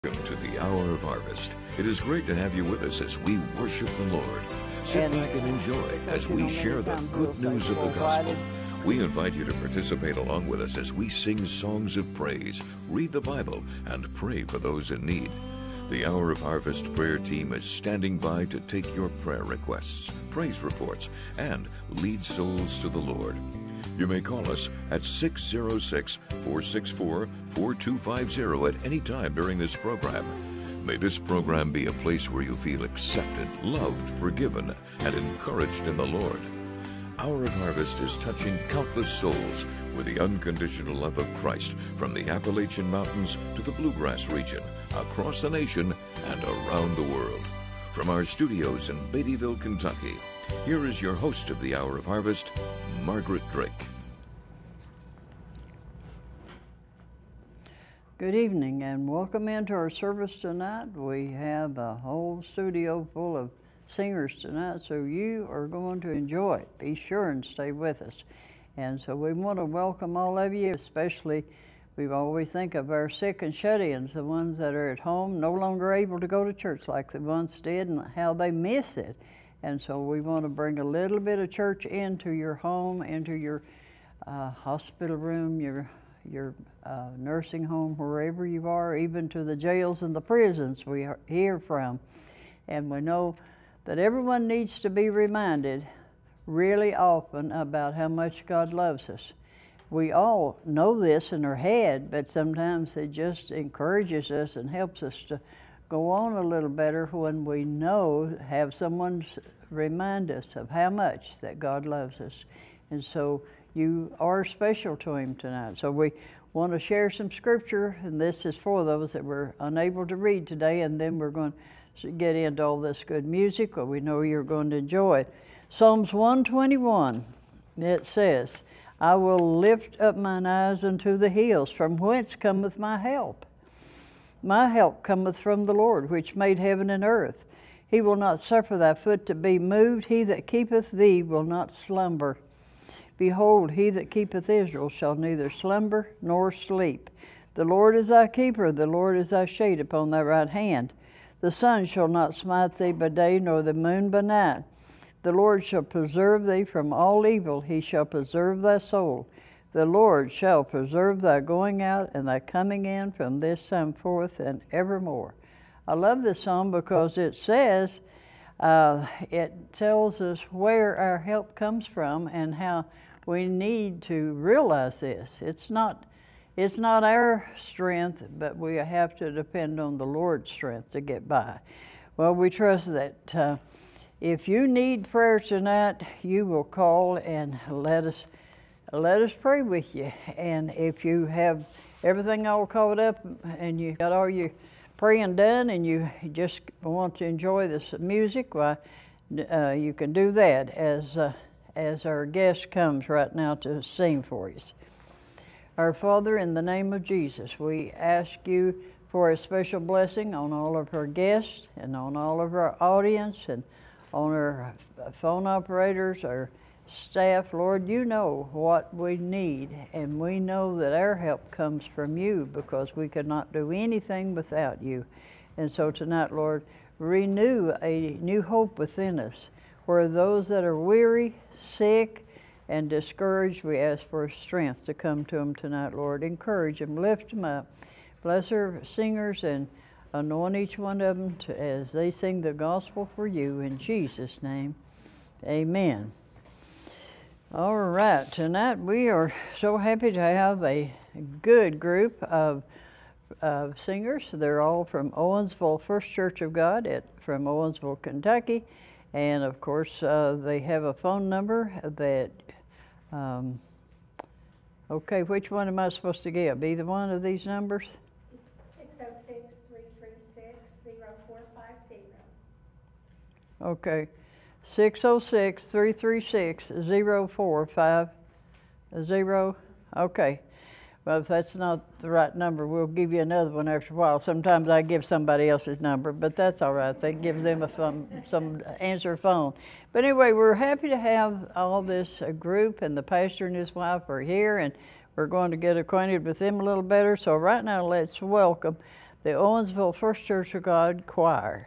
Welcome to the Hour of Harvest. It is great to have you with us as we worship the Lord. Sit back and enjoy as we share the good news of the gospel. We invite you to participate along with us as we sing songs of praise, read the Bible, and pray for those in need. The Hour of Harvest prayer team is standing by to take your prayer requests, praise reports, and lead souls to the Lord. You may call us at 606-464-4250 at any time during this program. May this program be a place where you feel accepted, loved, forgiven, and encouraged in the Lord. Hour of Harvest is touching countless souls with the unconditional love of Christ from the Appalachian Mountains to the Bluegrass region, across the nation, and around the world. From our studios in Beattyville, Kentucky, here is your host of the Hour of Harvest, Margaret Drake. Good evening and welcome into our service tonight. We have a whole studio full of singers tonight, so you are going to enjoy it. Be sure and stay with us. And so we want to welcome all of you, especially we always think of our sick and shut-ins, the ones that are at home, no longer able to go to church like they once did, and how they miss it. And so we want to bring a little bit of church into your home, into your hospital room, your nursing home, wherever you are, even to the jails and the prisons we hear from. And we know that everyone needs to be reminded really often about how much God loves us. We all know this in our head, but sometimes it just encourages us and helps us to go on a little better when we have someone remind us of how much that God loves us. And so you are special to Him tonight. So we want to share some scripture, and this is for those that were unable to read today, and then we're going to get into all this good music, but we know you're going to enjoy it. Psalms 121, it says, I will lift up mine eyes unto the hills, from whence cometh my help. My help cometh from the Lord, which made heaven and earth. He will not suffer thy foot to be moved. He that keepeth thee will not slumber. Behold, he that keepeth Israel shall neither slumber nor sleep. The Lord is thy keeper, the Lord is thy shade upon thy right hand. The sun shall not smite thee by day, nor the moon by night. The Lord shall preserve thee from all evil, he shall preserve thy soul. The Lord shall preserve thy going out and thy coming in from this time forth and evermore. I love this song because it says, it tells us where our help comes from and how we need to realize this. It's not our strength, but we have to depend on the Lord's strength to get by. Well, we trust that if you need prayer tonight, you will call and let us pray with you. And if you have everything all caught up and you got all your praying done and you just want to enjoy this music, why, you can do that as our guest comes right now to sing for us. Our Father, in the name of Jesus, we ask you for a special blessing on all of our guests and on all of our audience and on our phone operators, our staff. Lord, you know what we need, and we know that our help comes from you because we could not do anything without you. And so tonight, Lord, renew a new hope within us. Where those that are weary, sick, and discouraged, we ask for strength to come to them tonight, Lord. Encourage them, lift them up. Bless our singers and anoint each one of them as they sing the gospel for you. In Jesus' name, amen. All right, tonight we are so happy to have a good group of singers. They're all from Owingsville First Church of God from Owingsville, Kentucky. And of course, they have a phone number that, okay, which one am I supposed to give? Either one of these numbers? 606-336-0450. Okay, 606-336-0450. Okay. Well, if that's not the right number, we'll give you another one after a while. Sometimes I give somebody else's number, but that's all right. That gives them some answer phone. But anyway, we're happy to have all this group, and the pastor and his wife are here, and we're going to get acquainted with them a little better. So right now, let's welcome the Owingsville First Church of God Choir.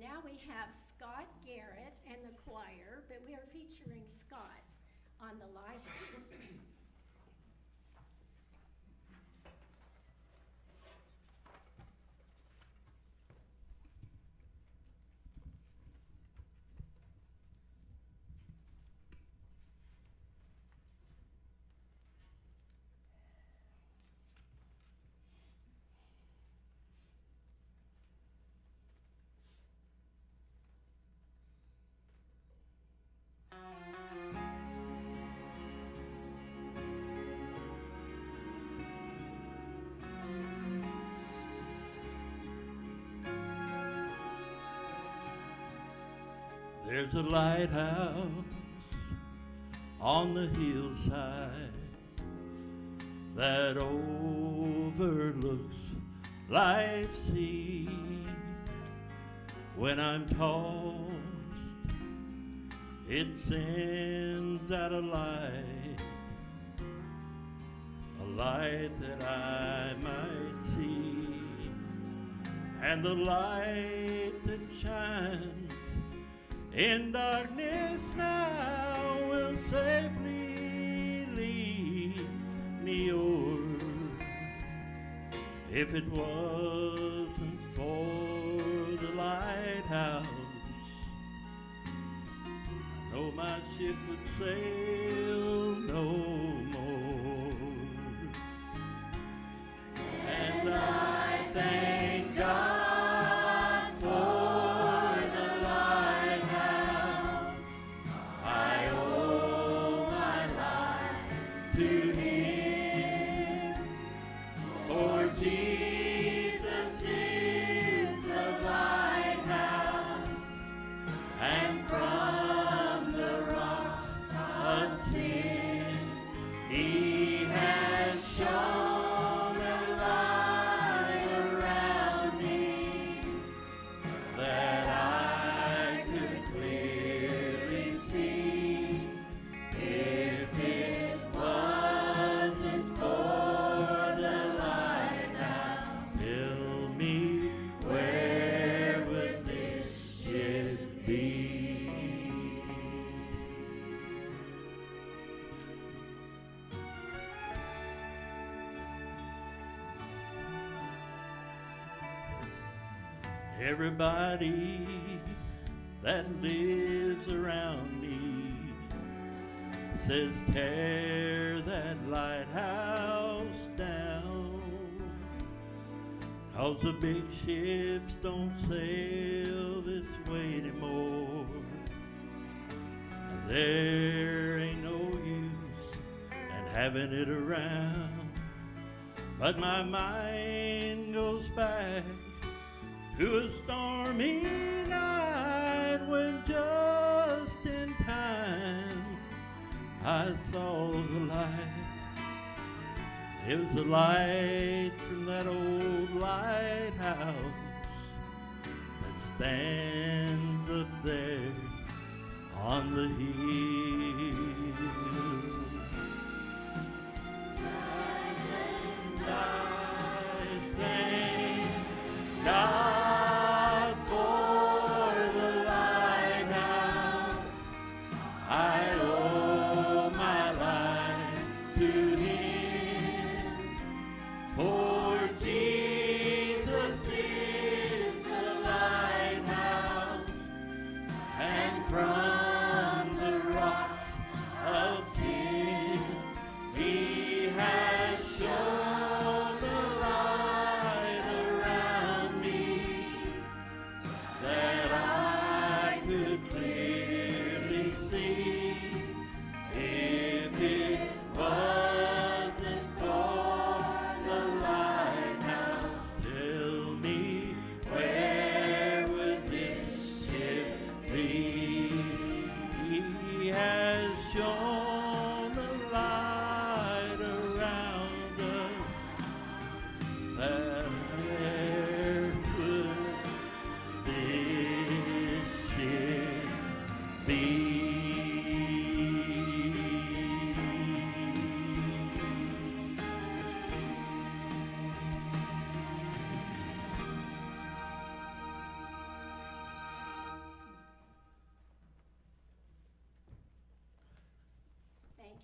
now we have Scott Garrett and the choir, but we are featuring Scott on the lighthouse. There's a lighthouse on the hillside that overlooks life's sea. When I'm tossed, it sends out a light that I might see, and the light that shines in darkness now will safely lead me o'er. If it wasn't for the lighthouse, I know my ship would sail no more. And I thank God everybody that lives around me says tear that lighthouse down, 'cause the big ships don't sail this way anymore. There ain't no use in having it around, but my mind goes back to a stormy night when just in time I saw the light. It was the light from that old lighthouse that stands up there on the hill. And I thank God for the lighthouse. I owe my life to Him, for Jesus is the lighthouse, and from the rocks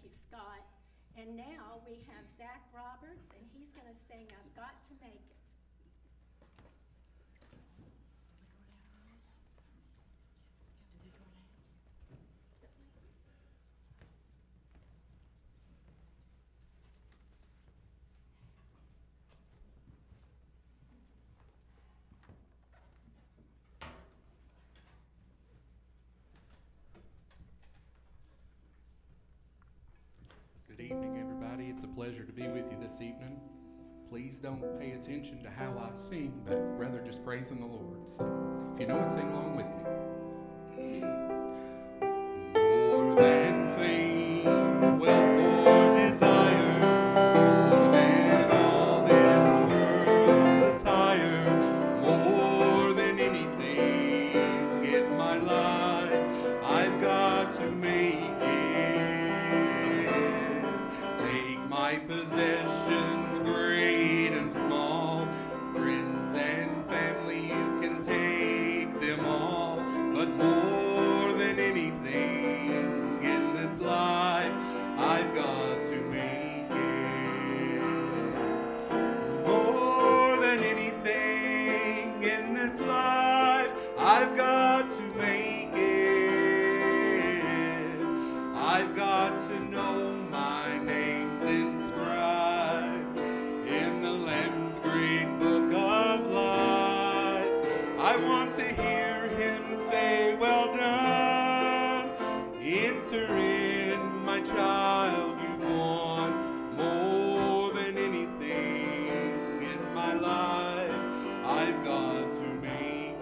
nephew Scott. And now we have Zach Roberts, and he's going to sing I've Got to Make It. Good evening, everybody. It's a pleasure to be with you this evening. Please don't pay attention to how I sing, but rather just praising the Lord. So if you know it, sing along with me. More than fame, wealth, or desire, more than all this world's attire, more than anything in my life, I've got to make my possessions, great and small, friends and family, you can take them all. But more than anything in this life, I've got to make it. More than anything in this life, I've got to make it. I've got to know my name's inscribed in the Lamb's great book of life. I want to hear him say, well done, enter in, my child, you've won. More than anything in my life, I've got to make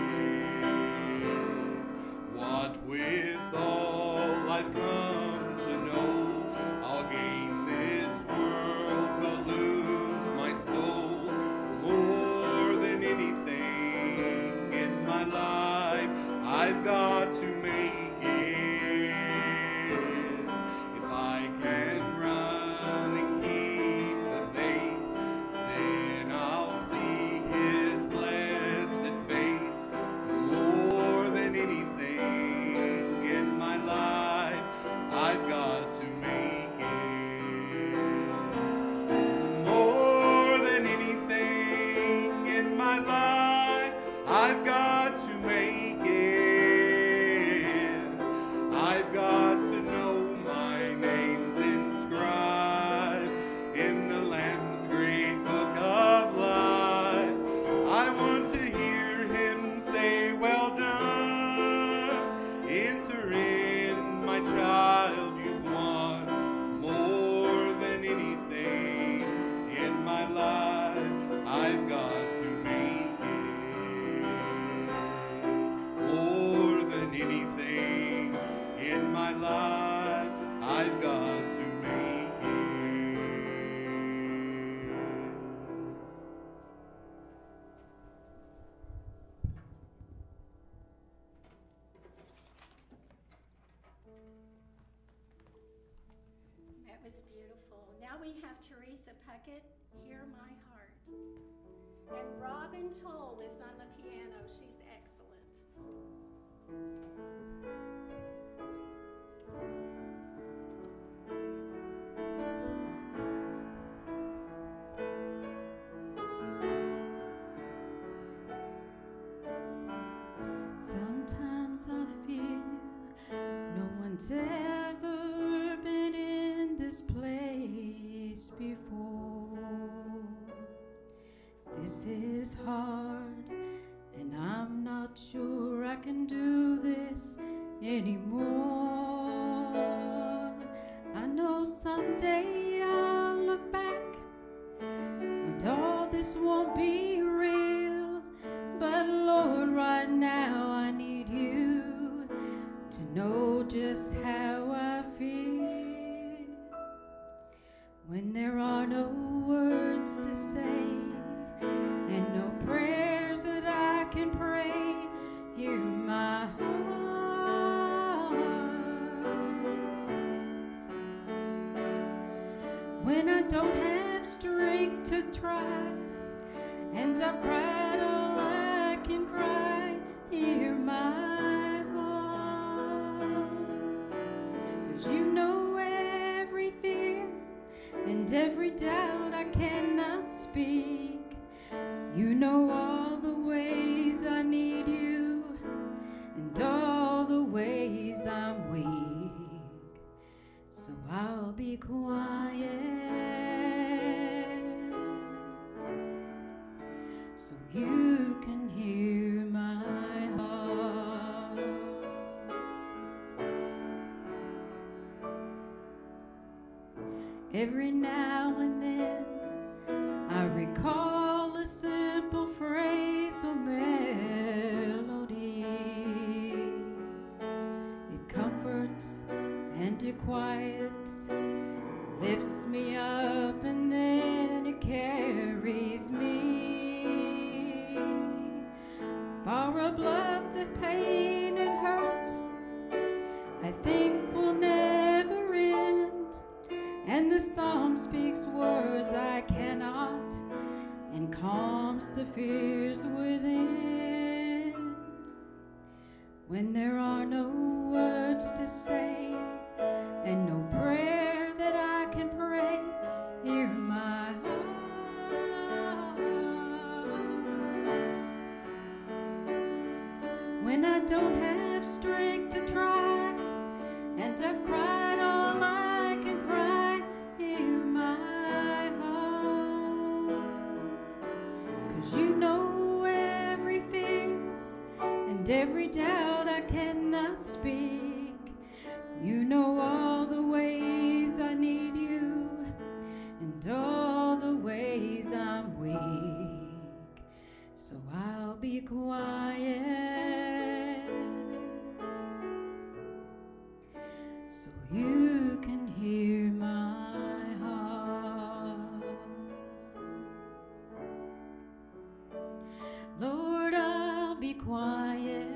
it. What with all I've come to know, I'll gain this world but lose my soul. More than anything in my life, I've got to make it. If I can run and keep the faith, then I'll see his blessed face. More than anything in my life, I've got to make it. More than anything in my life, I've got to make it. I've got to know my name's inscribed in the Lamb's great book of life. I want to hear him say, well done, enter in, my child, you've won. More than anything in my life, I've got to make it. More than anything in my life, I've got to make it. That was beautiful. Now we have Teresa Puckett, Hear My Heart. And Robin Toll is on the piano. She's excellent. Sometimes I feel no one's ever been in this place before. This is hard, and I'm not sure I can do this anymore. I know someday I'll look back and all this won't be real, but Lord, right now I need you to know just how I feel. When there are no words to say and no prayers that I can pray, hear my heart. When I don't have strength to try and I've cried all I can cry, hear my heart. 'Cause you know and every doubt I cannot speak. You know all the ways I need you, and all the ways I'm weak. So I'll be quiet, so you can hear my heart. Every now and then I recall a simple phrase or melody. It comforts and it quiets, lifts me up, and then it carries me far above the pain and hurt I think will never end. And the song speaks words I cannot, and calms the fears within. When there are no words to say, and no prayer that I can pray, hear my heart. When I don't have strength to try, and I've cried all I can cry, hear my heart. 'Cause you know every fear and every doubt I cannot speak. You know all the ways I need you, and all the ways I'm weak. So I'll be quiet, so you can hear my heart. Lord, I'll be quiet,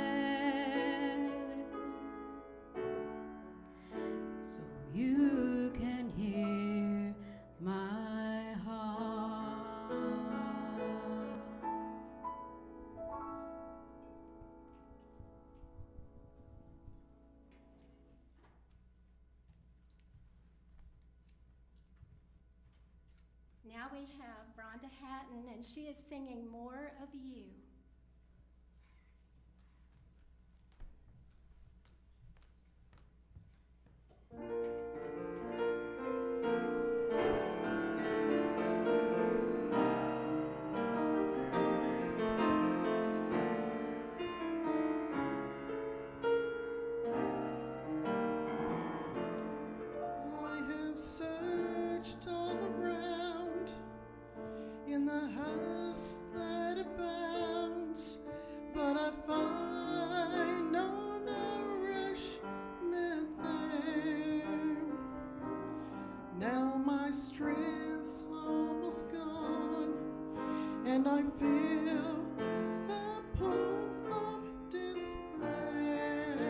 so you can hear my heart. Now we have Rhonda Hatton, and she is singing More of You. I have searched all around in the house that abounds, but I find no nourishment there. Now my strength's almost gone, and I feel the pull of despair.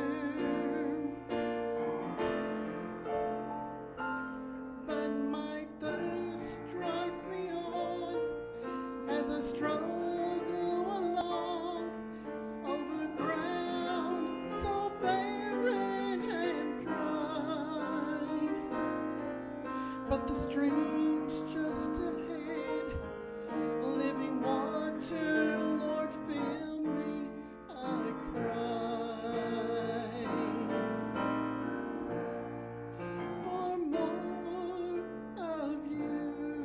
But my thirst drives me on as I struggle along over ground so barren and dry. But the stream's just ahead, living water, Lord, fill me, I cry. For more of you,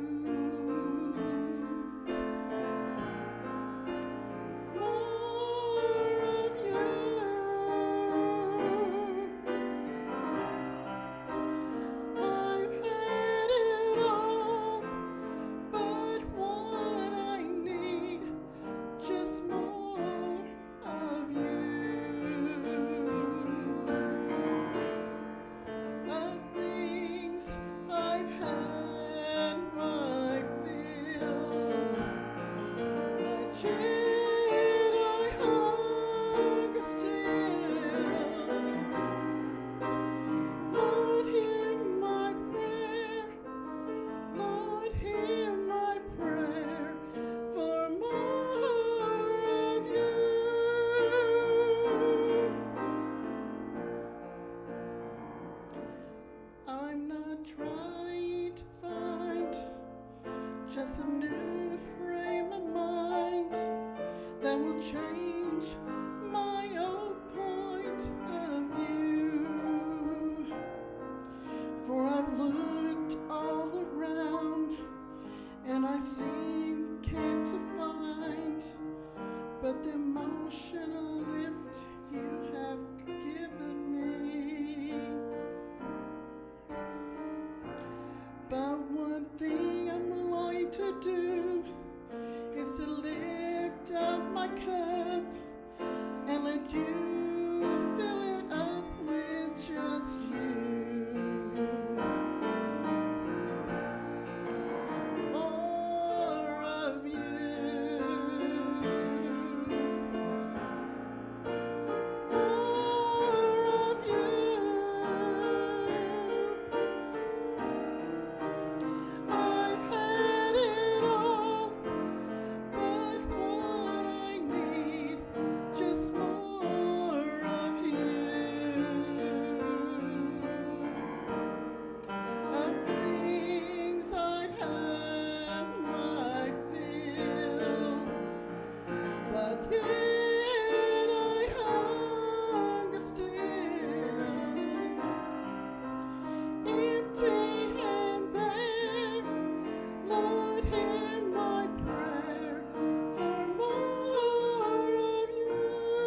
more of you. I've had it all, but what I need change my old point of view. For I've looked all around and I seem can't to find but the emotional lift you have given me. But one thing I'm willing to do is to lift up my cup and let you fill it up with just you. More of you. More of you. I've had it all, but what I need, just more of you. Of things I've had my fill, but yet I hunger still. Empty and bare, Lord, hear my prayer for more of you.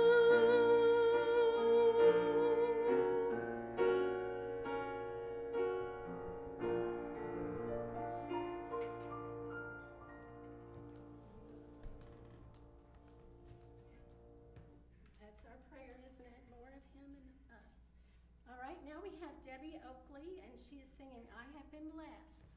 That's our prayer, isn't it? More of him and us. All right, now we have Debbie Oakley, and she is singing I Have Been Blessed.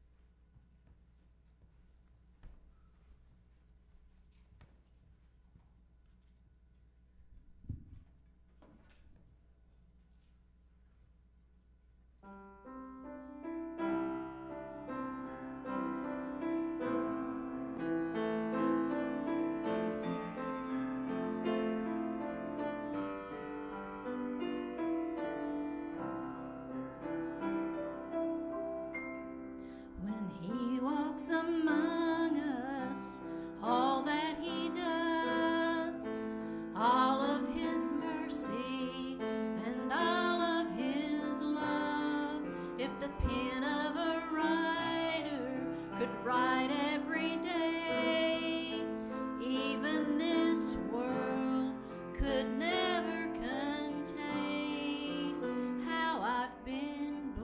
When he walks among us, all that he does, all of his mercy and all of his love. If the pen of a writer could write every day, even this world could never contain how I've been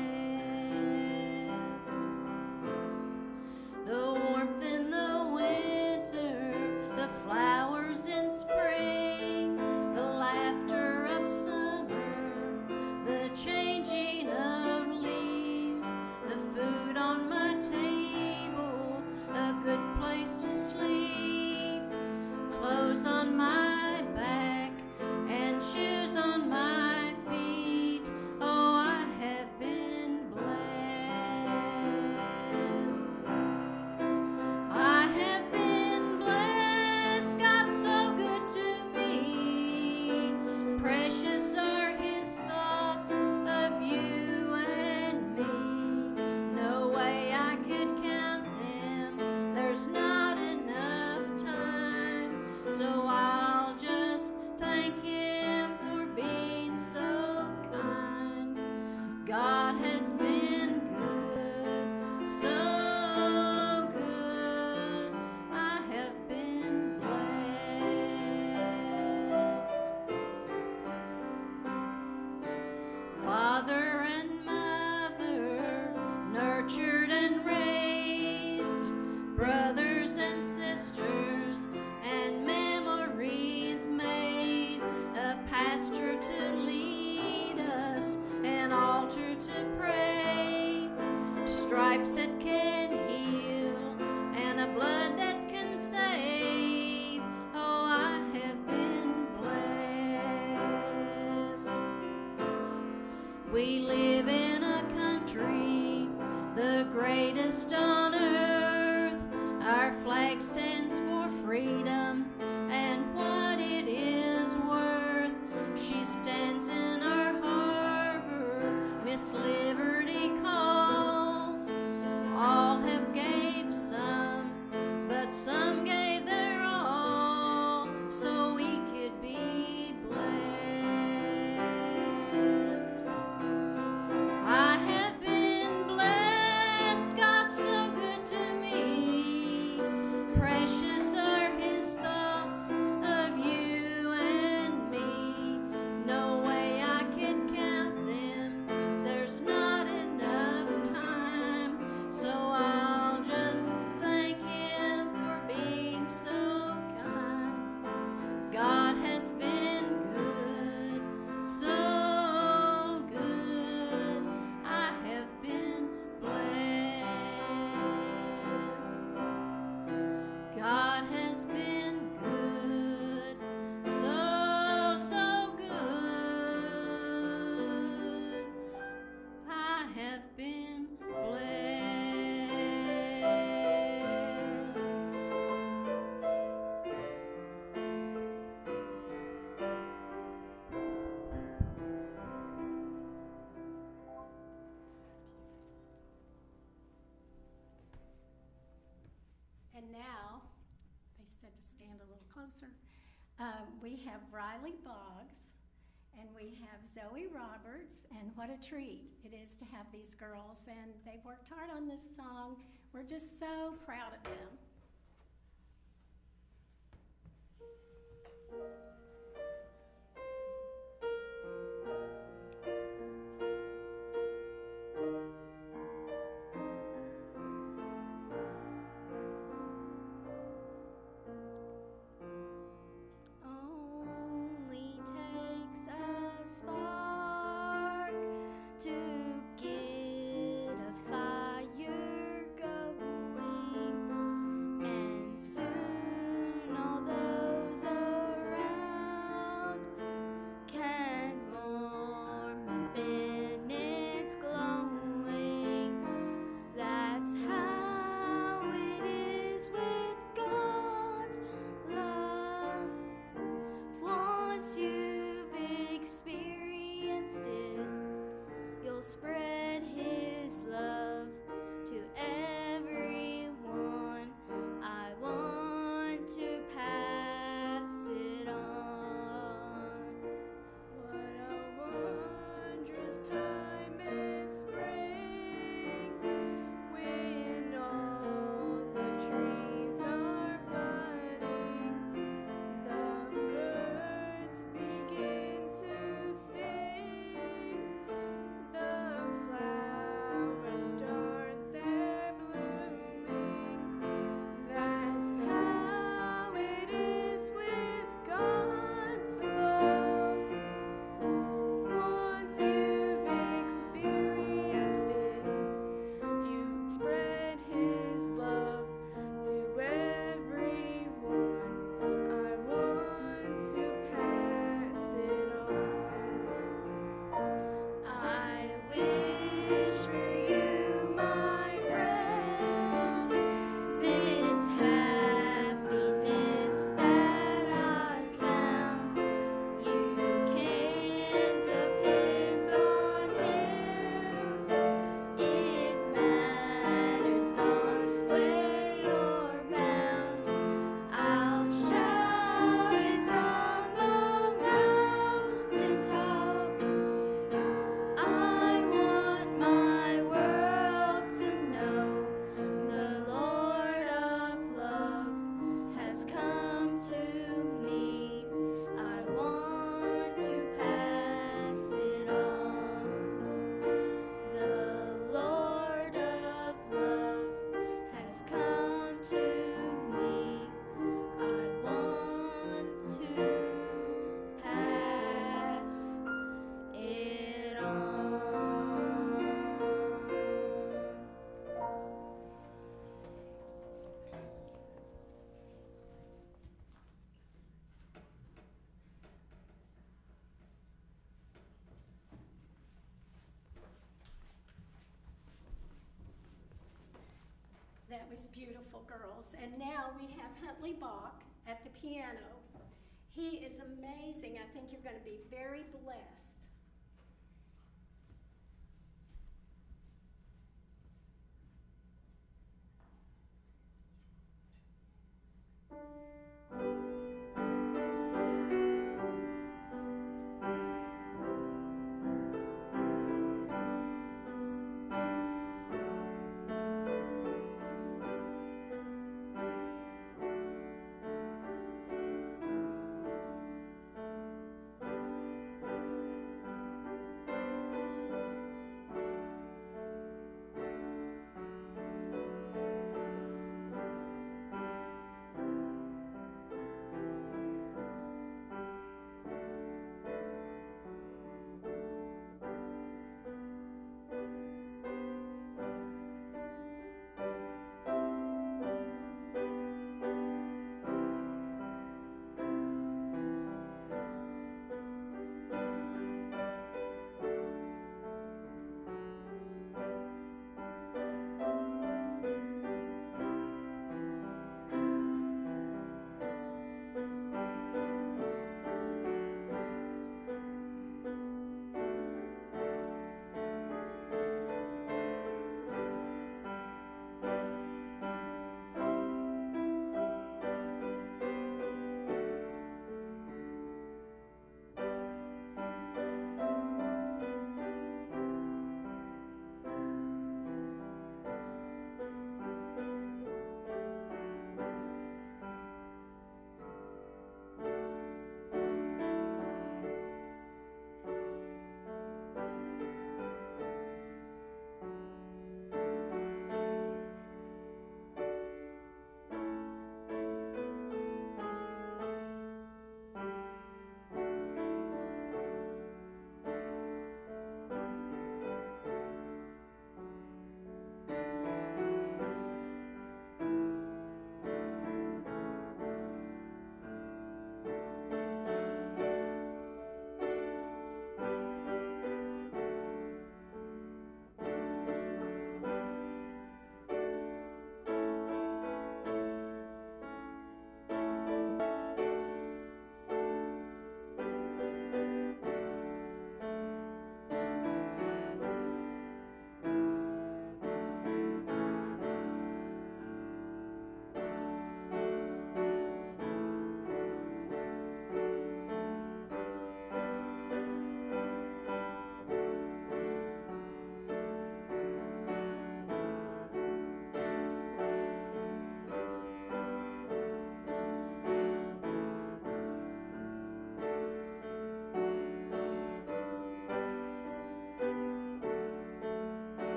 blessed. The warmth in the winter, the flowers in spring, the laughter of summer, the changing of leaves, the food on my table, a good place to sleep, clothes on my back and shoes on my feet. Oh, I have been blessed. I have been blessed, God's so good to me. Precious are his thoughts of you and me. No way I could count them, there's not enough time. So I'll just thank him for being so kind. God has been good, so good. I have been blessed. Father and mother, nurtured and raised, brothers and sisters, and memories made, a pasture to lead us, an altar to pray, stripes that can heal, and a blood that can save. Oh, I have been blessed. We live in a country, the greatest on earth. Our flag stands for freedom and what it is worth. She stands in our harbor, Miss Liberty calls. All have gave some, but some gave their all. stand a little closer. We have Riley Boggs, and we have Zoe Roberts, and what a treat it is to have these girls, and they've worked hard on this song. We're just so proud of them. Only takes a spark to get a fire going, and soon all those around can warm up in its glowing. That's how it is with God's love. Once you've experienced it, you'll spread His love to everyone. I want to pass it on. What a wondrous time is spring, when all the trees are budding, the birds begin to sing, the flowers start their blooming. That's how it is with God's love. Once you've experienced it, you spread His love to everyone. I want to pass it on. I wish for you, my friend, this happiness that I found. You can depend on Him. It matters not where you're bound. I'll shout it from the mountaintop. I want my world to know the Lord of love has come to me. I want to pass it on. The Lord of love has come to me. I want to pass it on. That was beautiful, girls. And now we have Huntley Bach at the piano. He is amazing. I think you're going to be very blessed.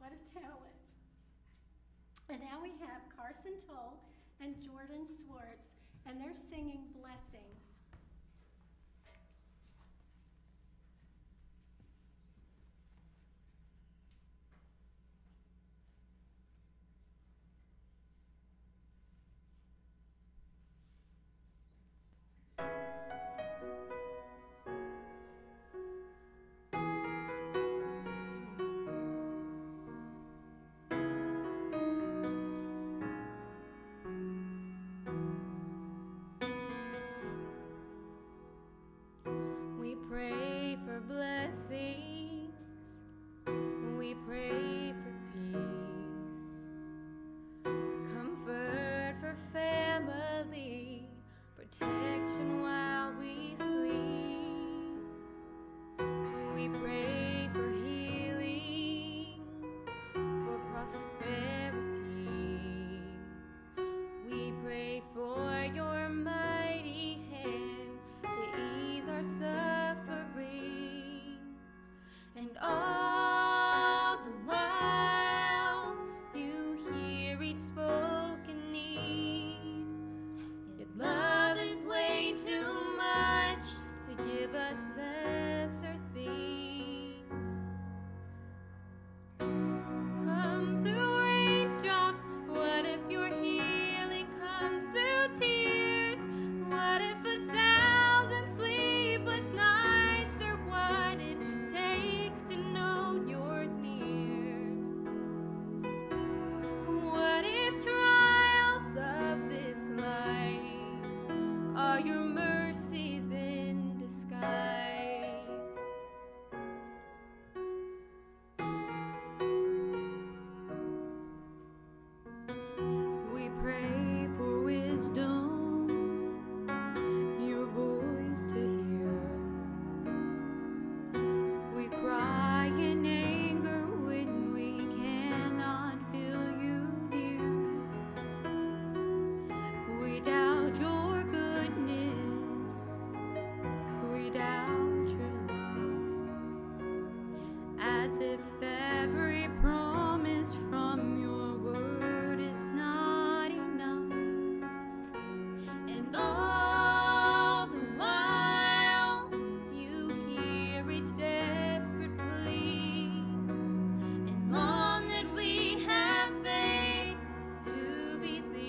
what a talent. And now we have Carson Toll and Jordan Swartz, and they're singing Blessings. We pray for blessings, we pray for peace, comfort for family, protection while we sleep. We pray for healing, for prosperity. We pray for your mighty hand to ease our suffering, and all the while you hear each spoken need. Your love is way too much to give us lesser things. Come through raindrops. What if your healing comes through tears? What if 1,000 sleepless nights are what it takes to know you're near? What if trials of this life are your mercies in disguise? We pray for wisdom, your voice to hear. We cry in anger when we cannot feel you near. We doubt your goodness, we doubt your love, as if every promise from your word is not enough. And all the while you hear each desperate plea, and long that we have faith to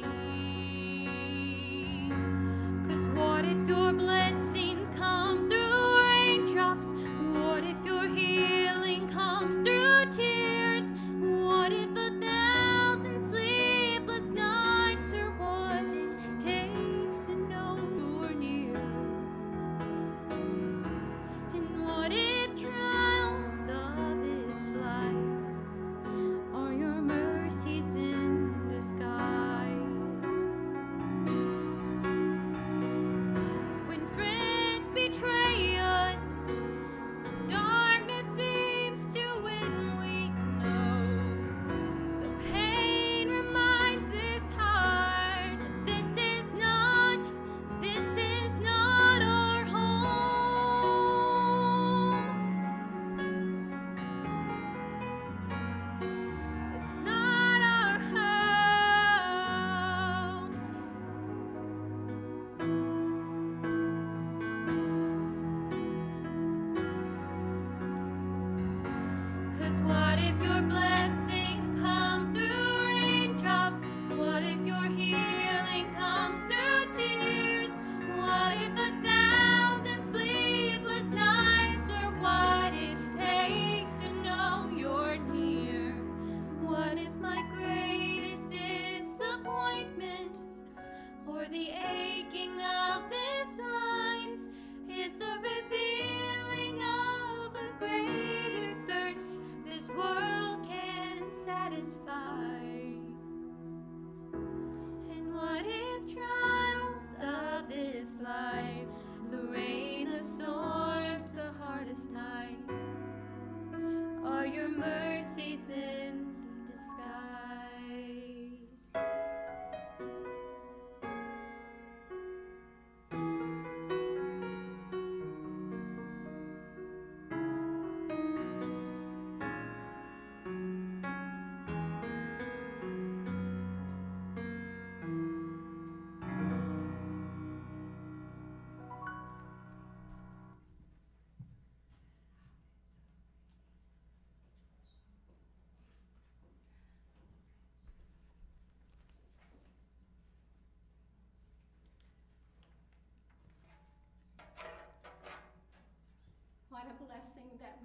believe. 'Cause what if your blessings come through raindrops? What if your healing comes through tears? What if 1,000 sleepless nights are what it takes to know you're near? And what if trials of this life are your mercies in disguise? When friends betray us, darkness seems to win, we know. The pain reminds this heart that this is not our home. It's not our home. 'Cause what if your blessings come through raindrops? What if your healing comes through tears? What if 1,000 sleepless nights are what it takes to know you're near? What if my greatest disappointments or the aching of this life is the revealing of a greater thirst this world can satisfy? And what if trials of this life, the rain, the storms, the hardest nights, are your mercies in disguise?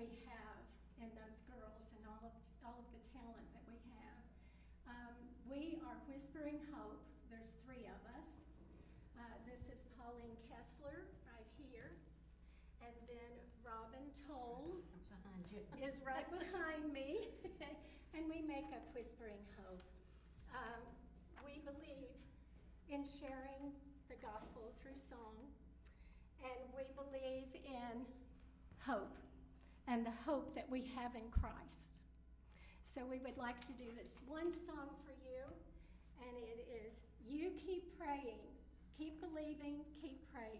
we have in those girls and all of the talent that we have. We are Whispering Hope. There's 3 of us. This is Pauline Kessler right here. And then Robin Toll is right behind me. And we make up Whispering Hope. We believe in sharing the gospel through song. And we believe in hope and the hope that we have in Christ. So we would like to do this one song for you, and it is You Keep Praying, Keep Believing, Keep Praying.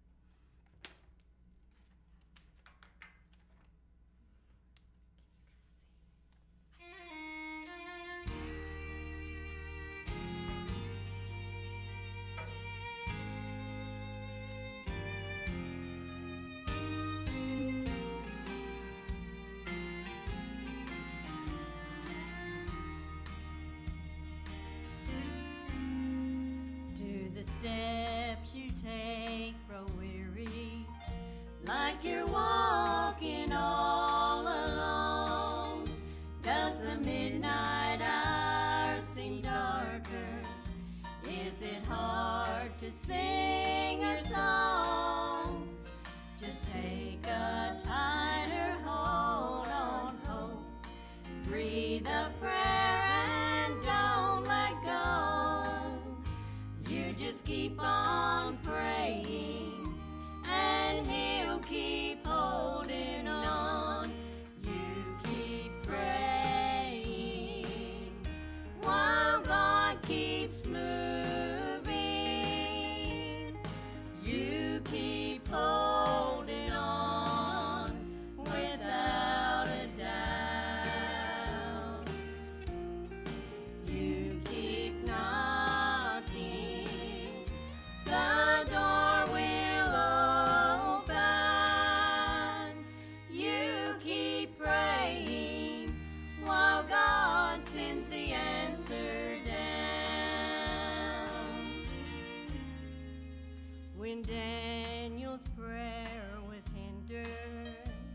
Steps you take grow weary, like you're walking all alone. Does the midnight hour seem darker? Is it hard to sing your song? Just take a tighter hold on hope. Breathe a prayer and don't let go. Just keep on praying, and He'll keep holding on. You keep praying while God keeps moving. You keep holding on without a doubt. You keep knocking, the door will open. You keep praying while God sends the answer down. When Daniel's prayer was hindered,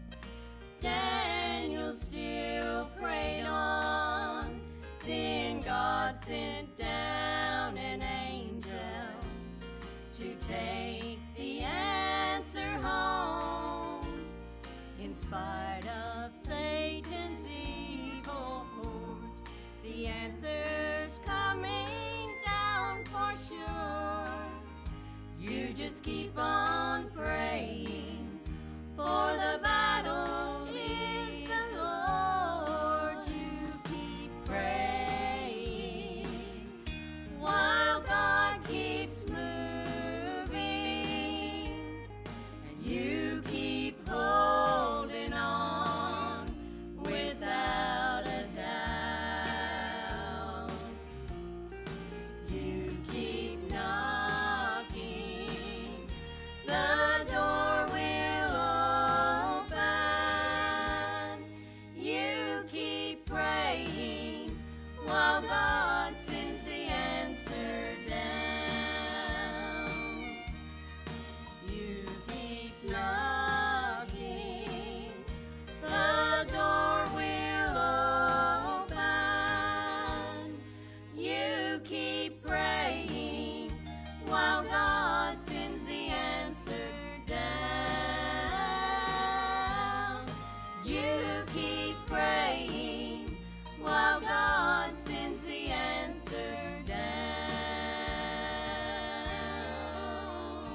Daniel still prayed on. Then God sent down an angel to take the answer home. In spite of Satan's evil hordes, the answer's coming down for sure. You just keep on praying, for the battle is the Lord. You keep praying while God keeps moving, and you keep holding on without a doubt. You keep knocking, the door will open. You keep praying while God sends the answer down. You keep knocking, the door will open. You keep praying while God sends the answer down. You keep praying while God sends the answer down.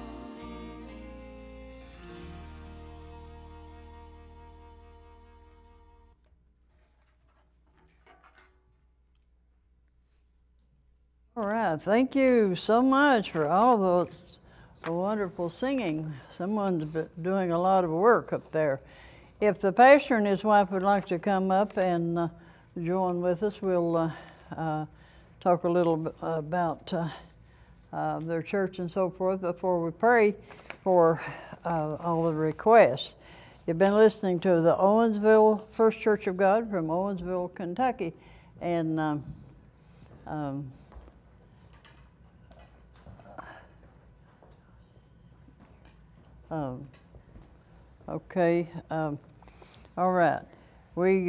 All right, thank you so much for all those wonderful singing. Someone's doing a lot of work up there. If the pastor and his wife would like to come up and join with us, we'll talk a little bit about their church and so forth before we pray for all the requests. You've been listening to the Owingsville First Church of God from Owingsville, Kentucky, and okay. All right. We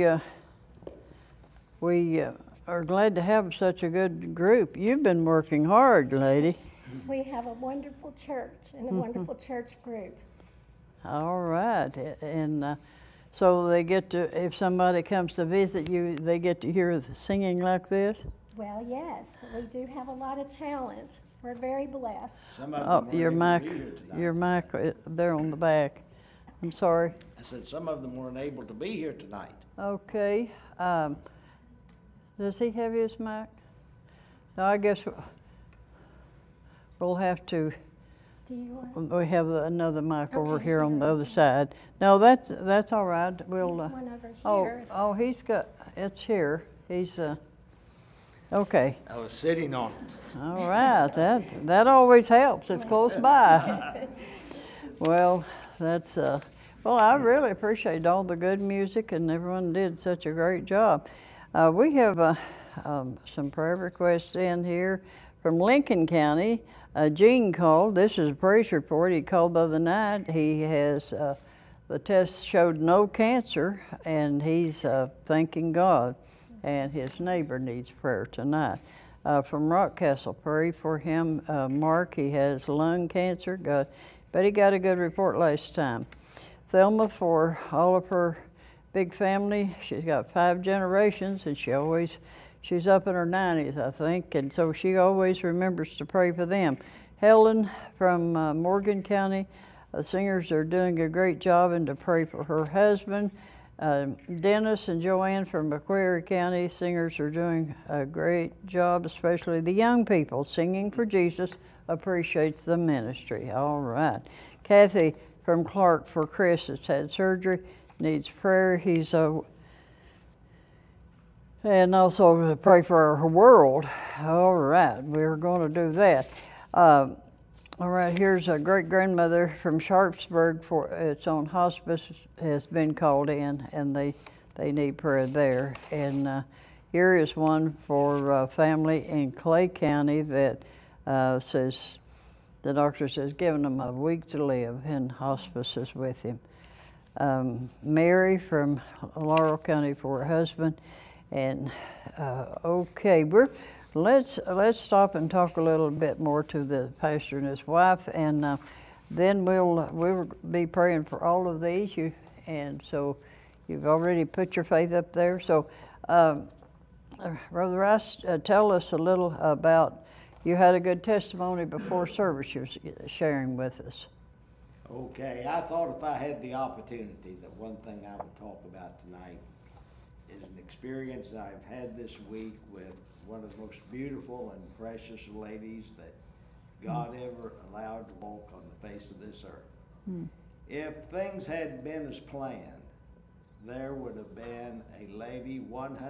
are glad to have such a good group. You've been working hard, lady. We have a wonderful church and a wonderful church group. All right. And so they get to, if somebody comes to visit you, they get to hear the singing like this? Well, yes, we do have a lot of talent. We're very blessed. Some of Oh, them your weren't mic, able to be here tonight. your mic, they're on the back. I'm sorry. I said some of them weren't able to be here tonight. Okay. Does he have his mic? No, I guess we'll have to. Do you want We have another mic over Okay, here on the here. other side. No, that's all right. We'll. one over here? Oh, he's got. It's here. He's. Okay. I was sitting on it. All right. That always helps. It's close by. Well, that's. Well, I really appreciate all the good music, and everyone did such a great job. We have some prayer requests in here from Lincoln County. Gene called. This is a praise report. He called the other night. He has, the test showed no cancer, and he's thanking God. And his neighbor needs prayer tonight. From Rockcastle, pray for him. Mark, he has lung cancer, but he got a good report last time. Thelma, for all of her big family. She's got 5 generations, and she's up in her 90s, I think, and so she always remembers to pray for them. Helen from Morgan County, the singers are doing a great job, and to pray for her husband. Dennis and Joanne from Macquarie County, singers are doing a great job, especially the young people. Singing for Jesus appreciates the ministry. All right. Kathy from Clark, for Chris has had surgery, needs prayer. He's and also to pray for our world. All right, we're going to do that. All right, here's a great grandmother from Sharpsburg. It's on hospice, has been called in, and they need prayer there. And here is one for family in Clay County that says the doctor says giving them a week to live, and hospice is with him. Mary from Laurel County for her husband. And okay, let's stop and talk a little bit more to the pastor and his wife, and then we'll be praying for all of these. And so you've already put your faith up there. So Brother Rice, tell us a little about, you had a good testimony before service you was sharing with us. Okay, I thought if I had the opportunity, that one thing I would talk about tonight is an experience I've had this week with one of the most beautiful and precious ladies that God ever allowed to walk on the face of this earth. If things had been as planned, there would have been a lady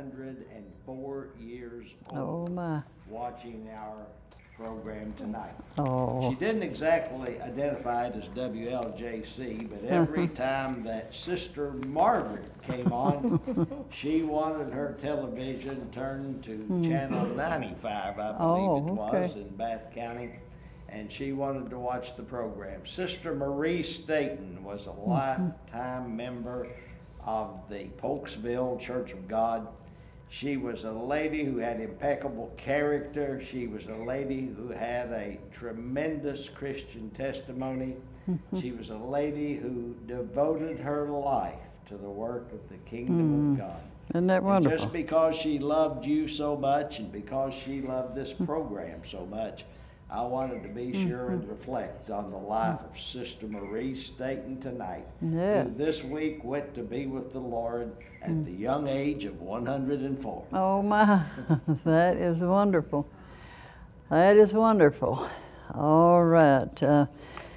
104 years old watching our program tonight. Oh. She didn't exactly identify it as WLJC, but every time that Sister Margaret came on, she wanted her television turned to channel 95, I believe it was, in Bath County, and she wanted to watch the program. Sister Marie Staten was a lifetime member of the Polksville Church of God. She was a lady who had impeccable character. She was a lady who had a tremendous Christian testimony. She was a lady who devoted her life to the work of the kingdom of God. Isn't that wonderful? And just because she loved you so much, and because she loved this program so much, I wanted to be sure and reflect on the life of Sister Marie Staten tonight, who this week went to be with the Lord at the young age of 104. Oh my, that is wonderful. That is wonderful. All right.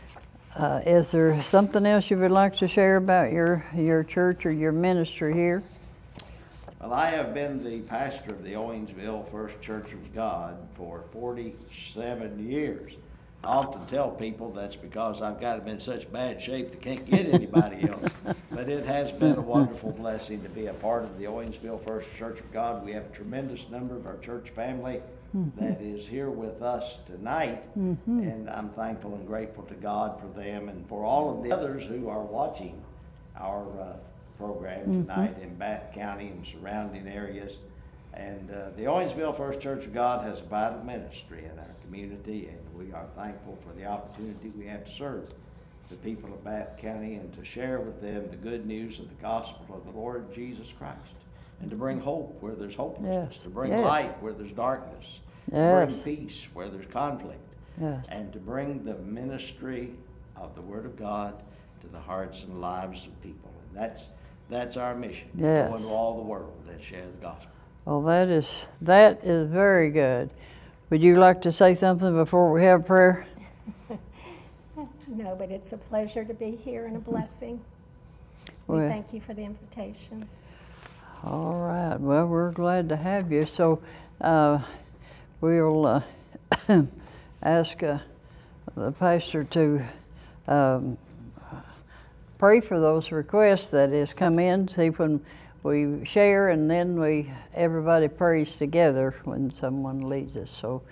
Is there something else you would like to share about your church or your ministry here? Well, I have been the pastor of the Owingsville First Church of God for 47 years. I often tell people that's because I've got them in such bad shape they can't get anybody else. But it has been a wonderful blessing to be a part of the Owingsville First Church of God. We have a tremendous number of our church family that is here with us tonight, and I'm thankful and grateful to God for them and for all of the others who are watching our program tonight in Bath County and surrounding areas. And the Owingsville First Church of God has a vital ministry in our community, and we are thankful for the opportunity we have to serve the people of Bath County and to share with them the good news of the gospel of the Lord Jesus Christ, and to bring hope where there's hopelessness, to bring light where there's darkness, to bring peace where there's conflict, and to bring the ministry of the Word of God to the hearts and lives of people. And that's our mission, to go into all the world and share the gospel. Well, that is very good. Would you like to say something before we have prayer? No, but it's a pleasure to be here and a blessing. We thank you for the invitation. All right. Well, we're glad to have you. So we'll ask the pastor to pray for those requests that has come in. See when we share, and then everybody prays together when someone leads us. So,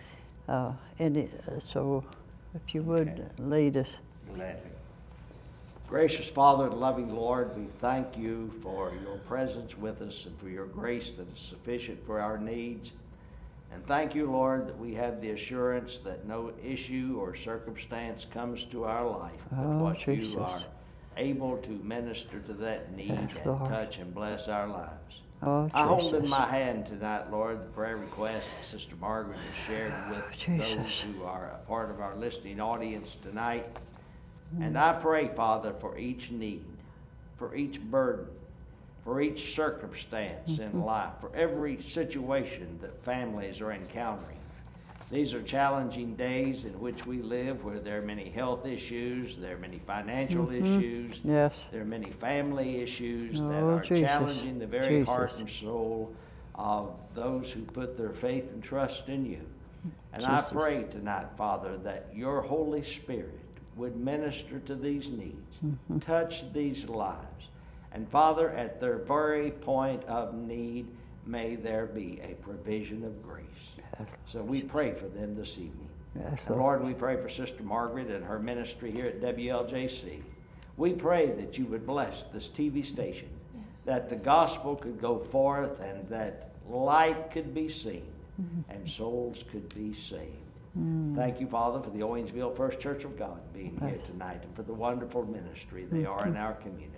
so if you would lead us. Gladly. Gracious Father and loving Lord, we thank you for your presence with us and for your grace that is sufficient for our needs. And thank you, Lord, that we have the assurance that no issue or circumstance comes to our life, but what Jesus. you are able to minister to that need and touch and bless our lives. I hold in my hand tonight, Lord, the prayer request that Sister Margaret has shared with those who are a part of our listening audience tonight. And I pray, Father, for each need, for each burden, for each circumstance in life, for every situation that families are encountering. These are challenging days in which we live, where there are many health issues, there are many financial issues, there are many family issues that are challenging the very heart and soul of those who put their faith and trust in you. And I pray tonight, Father, that your Holy Spirit would minister to these needs, touch these lives. And Father, at their very point of need, may there be a provision of grace. So we pray for them this evening. And Lord, we pray for Sister Margaret and her ministry here at WLJC. We pray that you would bless this TV station, that the gospel could go forth and that light could be seen and souls could be saved. Thank you, Father, for the Owingsville First Church of God being here tonight and for the wonderful ministry they are in our community.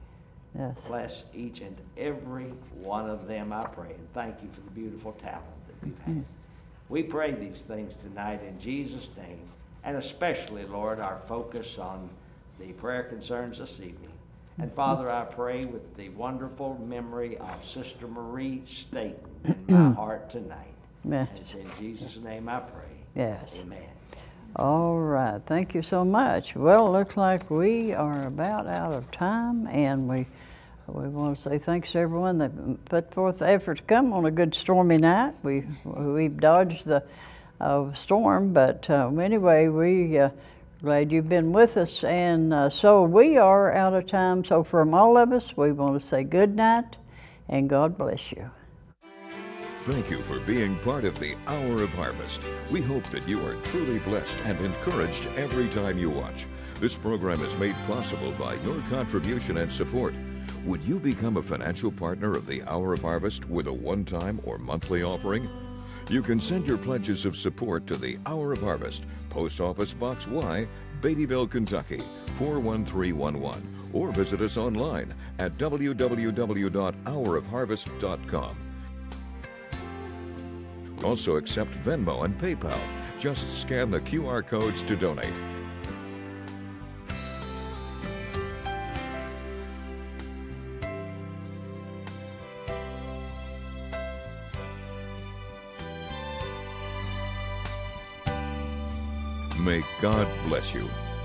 Bless each and every one of them, I pray, and thank you for the beautiful talent that we've had. We pray these things tonight in Jesus' name, and especially, Lord, our focus on the prayer concerns this evening. And Father, I pray with the wonderful memory of Sister Marie Staten in my heart tonight. And in Jesus' name I pray. Amen. All right. Thank you so much. Well, it looks like we are about out of time, and we want to say thanks to everyone that put forth the effort to come on a good stormy night. We've dodged the storm, but anyway, we glad you've been with us, and so we are out of time. So from all of us, we want to say good night, and God bless you. Thank you for being part of the Hour of Harvest. We hope that you are truly blessed and encouraged every time you watch. This program is made possible by your contribution and support. Would you become a financial partner of the Hour of Harvest with a one-time or monthly offering? You can send your pledges of support to the Hour of Harvest, Post Office Box Y, Beattyville, Kentucky, 41311, or visit us online at www.hourofharvest.com. We also accept Venmo and PayPal. Just scan the QR codes to donate. May God bless you.